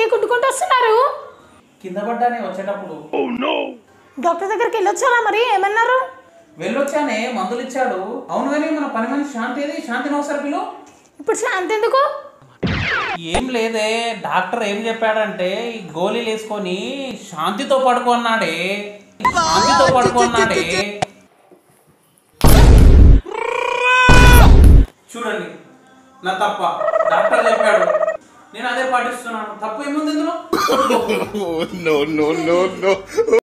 కుట్టుకుంటూ వస్తున్నారు? కింద పడ్డానే వచ్చేటప్పుడు. డాక్టర్ దగ్గరికి వెళ్ళొచ్చాలా? మరి ఏమన్నారు? వెళ్ళొచ్చానే, మందులు ఇచ్చాడు. అవును కానీ మన పని మనిషి శాంతి ఏది? శాంతిని ఒకసారి పిలు. ఇప్పుడు శాంతి ఎందుకు? ఏం లేదే, డాక్టర్ ఏం చెప్పాడంటే ఈ గోళీలు వేసుకొని శాంతితో పడుకో అన్నాడే. శాంతితో పడుకో అన్నాడే. చూడండి, నా తప్ప. డాక్టర్ చెప్పాడు, నేను అదే పాటిస్తున్నాను. తప్పు ఏముంది ఇందులో?